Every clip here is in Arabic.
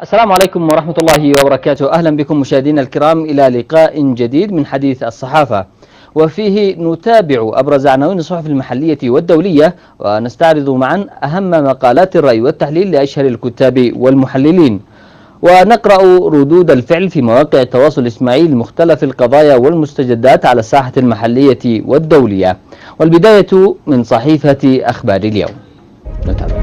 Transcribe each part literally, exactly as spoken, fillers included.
السلام عليكم ورحمة الله وبركاته. أهلا بكم مشاهدينا الكرام إلى لقاء جديد من حديث الصحافة، وفيه نتابع أبرز عناوين الصحف المحلية والدولية، ونستعرض معا أهم مقالات الرأي والتحليل لأشهر الكتاب والمحللين، ونقرأ ردود الفعل في مواقع التواصل الاجتماعي لمختلف القضايا والمستجدات على الساحة المحلية والدولية. والبداية من صحيفة أخبار اليوم. نتابع.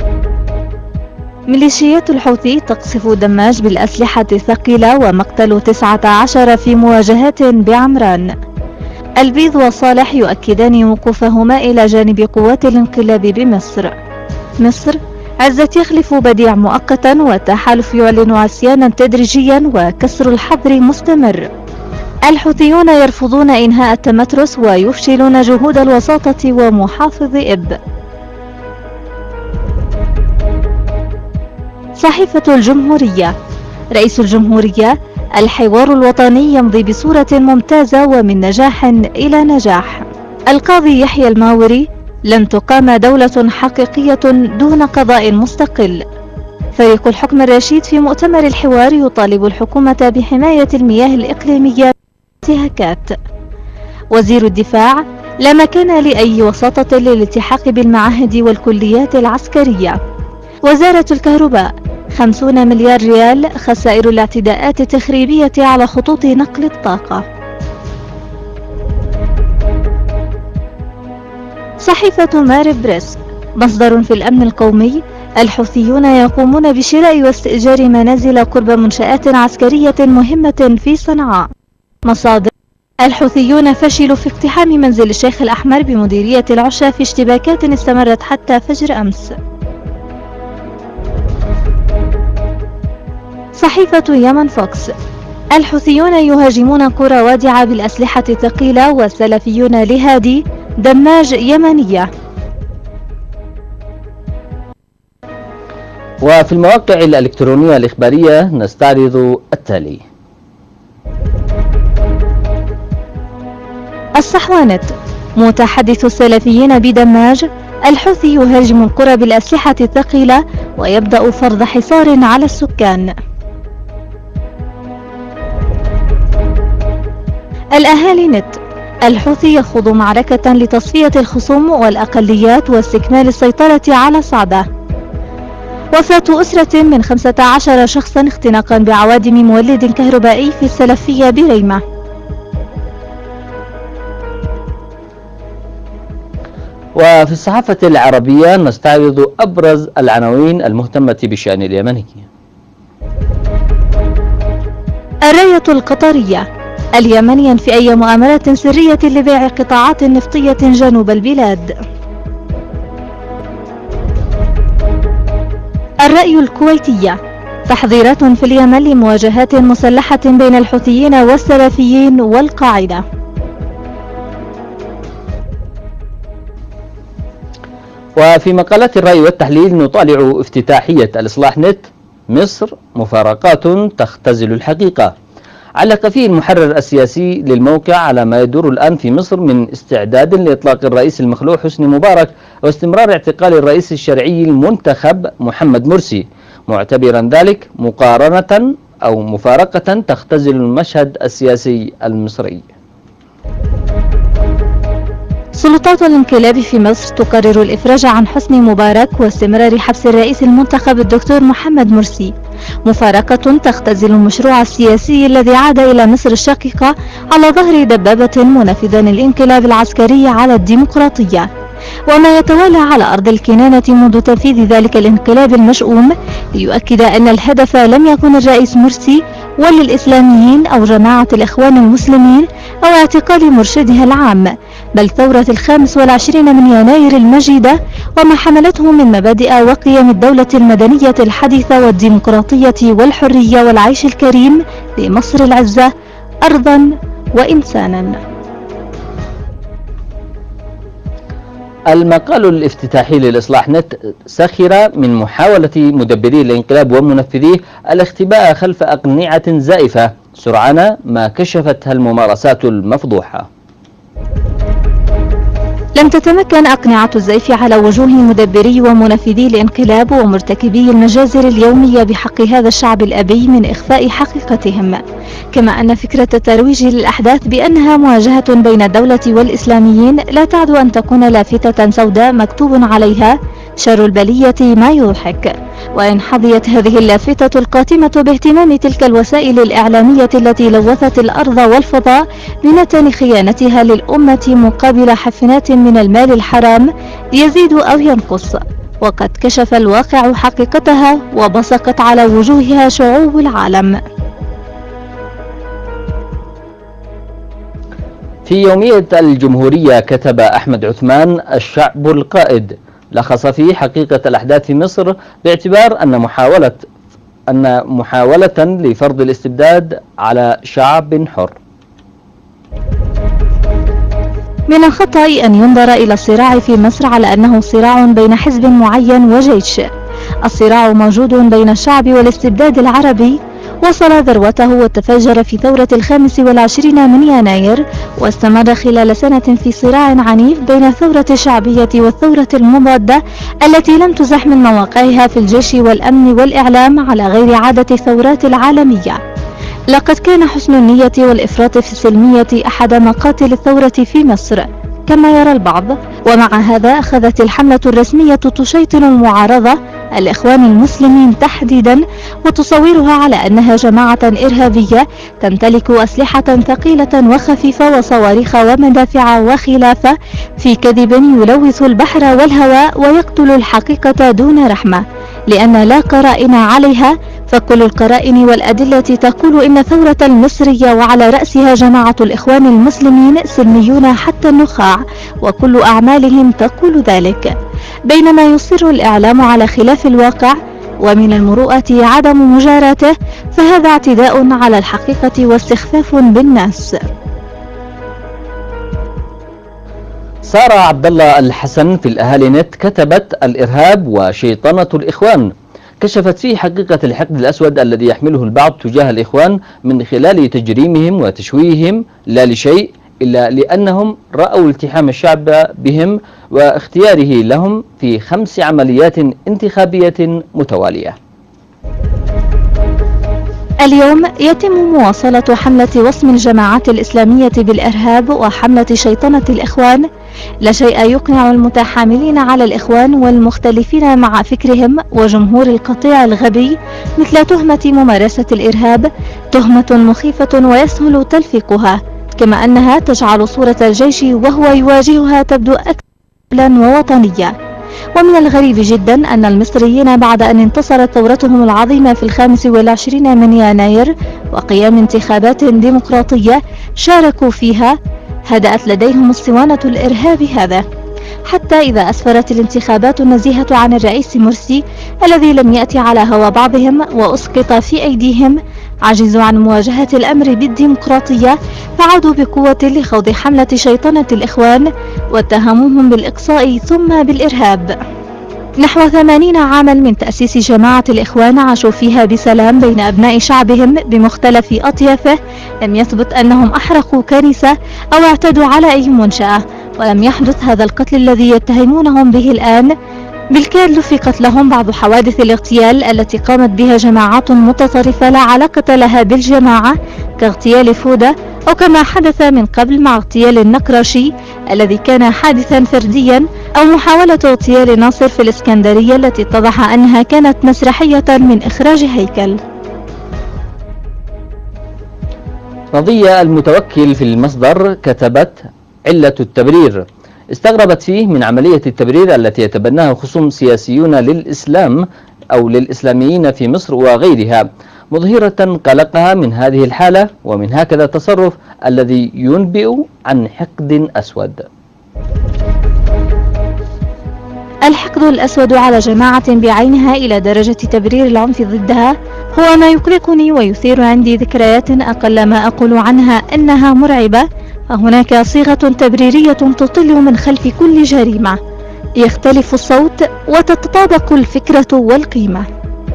ميليشيات الحوثي تقصف دماج بالأسلحة الثقيلة ومقتل تسعة عشر في مواجهات بعمران. البيض وصالح يؤكدان وقوفهما إلى جانب قوات الانقلاب بمصر. مصر عزة يخلف بديع مؤقتا والتحالف يعلن عصيانا تدريجيا وكسر الحظر مستمر. الحوثيون يرفضون إنهاء التمترس ويفشلون جهود الوساطة ومحافظ إب. صحيفة الجمهورية. رئيس الجمهورية: الحوار الوطني يمضي بصورة ممتازة ومن نجاح إلى نجاح. القاضي يحيى الماوري: لن تقام دولة حقيقية دون قضاء مستقل. فريق الحكم الرشيد في مؤتمر الحوار يطالب الحكومة بحماية المياه الإقليمية من انتهاكات. وزير الدفاع: لا مكان لأي وساطة للالتحاق بالمعاهد والكليات العسكرية. وزارة الكهرباء: خمسين مليار ريال خسائر الاعتداءات التخريبية على خطوط نقل الطاقة. صحيفة مارب بريس. مصدر في الأمن القومي: الحوثيون يقومون بشراء واستئجار منازل قرب منشآت عسكرية مهمة في صنعاء. مصادر: الحوثيون فشلوا في اقتحام منزل الشيخ الأحمر بمديرية العشا في اشتباكات استمرت حتى فجر أمس. صحيفة يمن فوكس: الحوثيون يهاجمون قرى وادعة بالأسلحة الثقيلة والسلفيون لهادي دماج يمنية. وفي المواقع الإلكترونية الإخبارية نستعرض التالي. الصحوانت: متحدث السلفيين بدماج: الحوثي يهاجم القرى بالأسلحة الثقيلة ويبدأ فرض حصار على السكان. الأهالي نت: الحوثي يخوض معركة لتصفية الخصوم والأقليات واستكمال السيطرة على صعدة. وفاة أسرة من خمسة عشر شخصا اختناقا بعوادم مولد كهربائي في السلفية بريمة. وفي الصحافة العربية نستعرض أبرز العناوين المهتمة بالشأن اليمني. الراية القطرية: اليمن ينفي أي مؤامرات سرية لبيع قطاعات نفطية جنوب البلاد. الرأي الكويتية: تحذيرات في اليمن لمواجهات مسلحة بين الحوثيين والسلفيين والقاعدة. وفي مقالات الرأي والتحليل نطالع افتتاحية الإصلاح نت: مصر مفارقات تختزل الحقيقة. علق فيه المحرر السياسي للموقع على ما يدور الآن في مصر من استعداد لإطلاق الرئيس المخلوع حسني مبارك واستمرار اعتقال الرئيس الشرعي المنتخب محمد مرسي، معتبرا ذلك مقارنة أو مفارقة تختزل المشهد السياسي المصري. سلطات الانقلاب في مصر تقرر الإفراج عن حسني مبارك واستمرار حبس الرئيس المنتخب الدكتور محمد مرسي، مفارقة تختزل المشروع السياسي الذي عاد إلى مصر الشقيقة على ظهر دبابة منفذا الانقلاب العسكري على الديمقراطية. وما يتوالى على أرض الكنانة منذ تنفيذ ذلك الانقلاب المشؤوم ليؤكد أن الهدف لم يكن الرئيس مرسي ولا الإسلاميين أو جماعة الإخوان المسلمين أو اعتقال مرشدها العام، بل ثورة الخامس والعشرين من يناير المجيدة وما حملته من مبادئ وقيم الدولة المدنية الحديثة والديمقراطية والحرية والعيش الكريم لمصر العزة أرضا وإنسانا. المقال الافتتاحي للإصلاح نت سخر من محاولة مدبري الانقلاب ومنفذيه الاختباء خلف أقنعة زائفة سرعان ما كشفتها الممارسات المفضوحة. لم تتمكن أقنعة الزيف على وجوه مدبري ومنفذي الانقلاب ومرتكبي المجازر اليومية بحق هذا الشعب الأبي من إخفاء حقيقتهم، كما أن فكرة الترويج للأحداث بأنها مواجهة بين الدولة والإسلاميين لا تعد أن تكون لافتة سوداء مكتوب عليها شر البلية ما يضحك. وإن حظيت هذه اللافتة القاتمة باهتمام تلك الوسائل الإعلامية التي لوثت الأرض والفضاء بنتن خيانتها للأمة مقابل حفنات من المال الحرام يزيد أو ينقص، وقد كشف الواقع حقيقتها وبصقت على وجوهها شعوب العالم. في يومية الجمهورية كتب أحمد عثمان: الشعب القائد، لخص فيه حقيقة الأحداث في مصر باعتبار أن محاولة أن محاولة لفرض الاستبداد على شعب حر. من الخطأ أن ينظر إلى الصراع في مصر على أنه صراع بين حزب معين وجيش. الصراع موجود بين الشعب والاستبداد العربي، وصل ذروته وتفجر في ثورة الخامس والعشرين من يناير، واستمر خلال سنة في صراع عنيف بين الثورة الشعبية والثورة المضادة التي لم تزح من مواقعها في الجيش والأمن والإعلام على غير عادة الثورات العالمية. لقد كان حسن النية والإفراط في السلمية أحد مقاتل الثورة في مصر كما يرى البعض، ومع هذا أخذت الحملة الرسمية تشيطن المعارضة الإخوان المسلمين تحديدا وتصورها على أنها جماعة إرهابية تمتلك أسلحة ثقيلة وخفيفة وصواريخ ومدافع وخلافة، في كذب يلوث البحر والهواء ويقتل الحقيقة دون رحمة، لأن لا قرائن عليها، فكل القرائن والأدلة تقول إن الثورة المصرية وعلى رأسها جماعة الإخوان المسلمين سلميون حتى النخاع، وكل أعمالهم تقول ذلك، بينما يصر الإعلام على خلاف الواقع، ومن المروءة عدم مجاراته، فهذا اعتداء على الحقيقة واستخفاف بالناس. سارة عبد الله الحسن في الأهالي نت كتبت: الإرهاب وشيطنة الإخوان، كشفت فيه حقيقة الحقد الأسود الذي يحمله البعض تجاه الإخوان من خلال تجريمهم وتشويههم لا لشيء إلا لأنهم رأوا التحام الشعب بهم واختياره لهم في خمس عمليات انتخابية متوالية. اليوم يتم مواصلة حملة وصم الجماعات الإسلامية بالإرهاب وحملة شيطنة الإخوان. لا شيء يقنع المتحاملين على الإخوان والمختلفين مع فكرهم وجمهور القطيع الغبي مثل تهمة ممارسة الإرهاب، تهمة مخيفة ويسهل تلفيقها، كما أنها تجعل صورة الجيش وهو يواجهها تبدو أكثر ووطنية. ومن الغريب جدا أن المصريين بعد أن انتصرت ثورتهم العظيمة في الخامس والعشرين من يناير وقيام انتخابات ديمقراطية شاركوا فيها، هدأت لديهم اسطوانة الإرهاب هذا، حتى إذا أسفرت الانتخابات النزيهة عن الرئيس مرسي الذي لم يأتي على هوى بعضهم وأسقط في أيديهم، عجزوا عن مواجهة الأمر بالديمقراطية، فعادوا بقوة لخوض حملة شيطنة الإخوان واتهموهم بالإقصاء ثم بالإرهاب. نحو ثمانين عاما من تأسيس جماعة الإخوان عاشوا فيها بسلام بين أبناء شعبهم بمختلف أطيافه، لم يثبت أنهم أحرقوا كنيسة أو اعتدوا على أي منشأة، ولم يحدث هذا القتل الذي يتهمونهم به الآن. بالكاد لفقت لهم بعض حوادث الاغتيال التي قامت بها جماعات متطرفة لا علاقة لها بالجماعة، كاغتيال فودة، أو كما حدث من قبل مع اغتيال النقرشي الذي كان حادثا فرديا، أو محاولة اغتيال ناصر في الإسكندرية التي اتضح أنها كانت مسرحية من إخراج هيكل. رضية المتوكل في المصدر كتبت: علة التبرير، استغربت فيه من عملية التبرير التي يتبناها خصوم سياسيون للإسلام أو للإسلاميين في مصر وغيرها، مظهرة قلقها من هذه الحالة ومن هكذا التصرف الذي ينبئ عن حقد أسود. الحقد الأسود على جماعة بعينها إلى درجة تبرير العنف ضدها هو ما يقلقني ويثير عندي ذكريات أقل ما أقول عنها أنها مرعبة. فهناك صيغة تبريرية تطل من خلف كل جريمة، يختلف الصوت وتتطابق الفكرة والقيمة.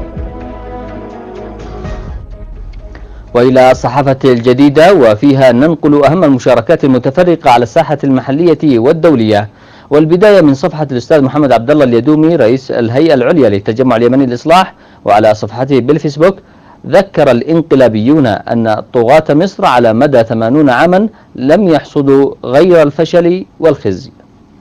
وإلى الصحافة الجديدة، وفيها ننقل أهم المشاركات المتفرقة على الساحة المحلية والدولية. والبداية من صفحة الأستاذ محمد عبد الله اليدومي رئيس الهيئة العليا للتجمع اليمني للإصلاح، وعلى صفحته بالفيسبوك: ذكر الإنقلابيون أن طغاة مصر على مدى ثمانين عاما لم يحصدوا غير الفشل والخزي.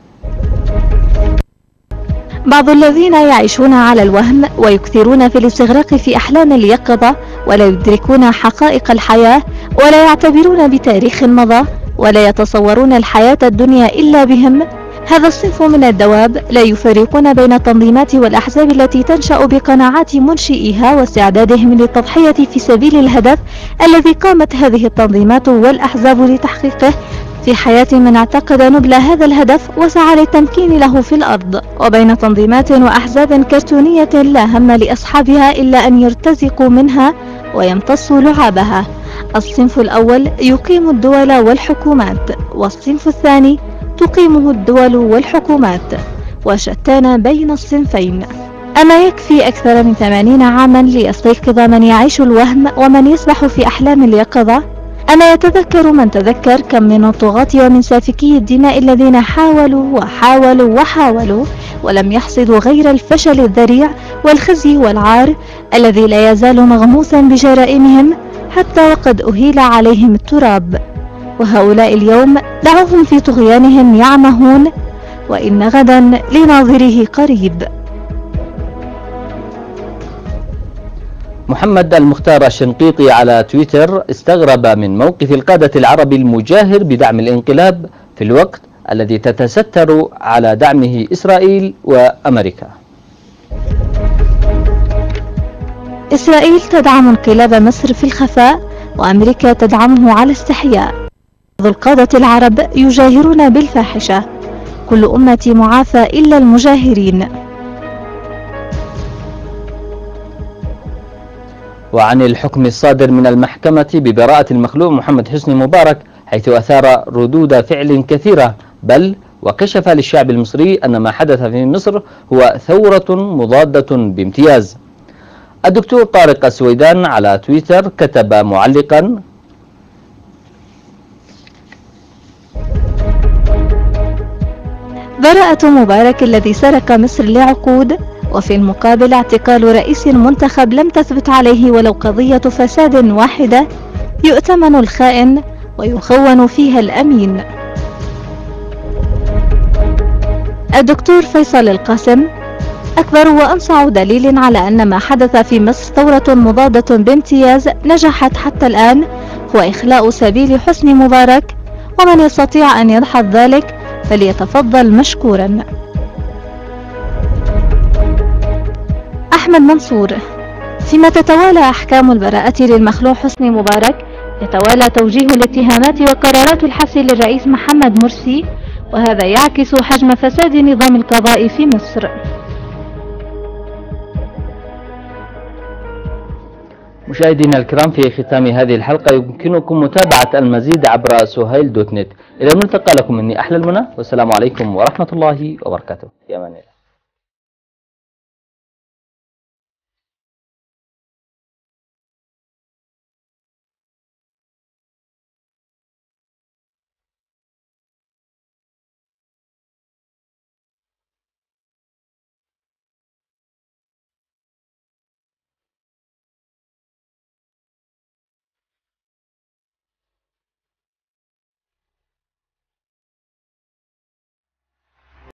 بعض الذين يعيشون على الوهم ويكثرون في الاستغراق في أحلام اليقظة ولا يدركون حقائق الحياة ولا يعتبرون بتاريخ مضى ولا يتصورون الحياة الدنيا إلا بهم، هذا الصنف من الدواب لا يفرقون بين التنظيمات والأحزاب التي تنشأ بقناعات منشئيها واستعدادهم للتضحية في سبيل الهدف الذي قامت هذه التنظيمات والأحزاب لتحقيقه في حياة من اعتقد نبل هذا الهدف وسعى للتمكين له في الأرض، وبين تنظيمات وأحزاب كرتونية لا هم لأصحابها إلا أن يرتزقوا منها ويمتصوا لعابها. الصنف الأول يقيم الدول والحكومات، والصنف الثاني تقيمه الدول والحكومات، وشتان بين الصنفين. أما يكفي أكثر من ثمانين عاما ليستيقظ من يعيش الوهم ومن يسبح في أحلام اليقظة؟ أما يتذكر من تذكر كم من الطغاة ومن سافكي الدماء الذين حاولوا وحاولوا وحاولوا ولم يحصدوا غير الفشل الذريع والخزي والعار الذي لا يزال مغموسا بجرائمهم حتى وقد أهيل عليهم التراب. وهؤلاء اليوم دعوهم في طغيانهم يعمهون، وإن غدا لناظره قريب. محمد المختار الشنقيطي على تويتر استغرب من موقف القادة العرب المجاهر بدعم الانقلاب في الوقت الذي تتستر على دعمه إسرائيل وأمريكا. إسرائيل تدعم انقلاب مصر في الخفاء، وأمريكا تدعمه على استحياء. بعض القادة العرب يجاهرون بالفاحشة، كل أمتي معافى إلا المجاهرين. وعن الحكم الصادر من المحكمة ببراءة المخلوع محمد حسني مبارك، حيث أثار ردود فعل كثيرة، بل وكشف للشعب المصري أن ما حدث في مصر هو ثورة مضادة بامتياز. الدكتور طارق السويدان على تويتر كتب معلقا: براءة مبارك الذي سرق مصر لعقود، وفي المقابل اعتقال رئيس منتخب لم تثبت عليه ولو قضية فساد واحدة، يؤتمن الخائن ويخون فيها الأمين. الدكتور فيصل القاسم: أكبر وأنصع دليل على أن ما حدث في مصر ثورة مضادة بامتياز نجحت حتى الآن هو إخلاء سبيل حسني مبارك، ومن يستطيع أن يدحض ذلك فليتفضل مشكورا. أحمد منصور: فيما تتوالى أحكام البراءة للمخلوع حسني مبارك، يتوالى توجيه الاتهامات وقرارات الحبس للرئيس محمد مرسي، وهذا يعكس حجم فساد نظام القضاء في مصر. مشاهدينا الكرام، في ختام هذه الحلقة يمكنكم متابعة المزيد عبر سهيل دوت نت. إلى الملتقى، لكم مني أحلى المنى، والسلام عليكم ورحمة الله وبركاته. في أمان الله.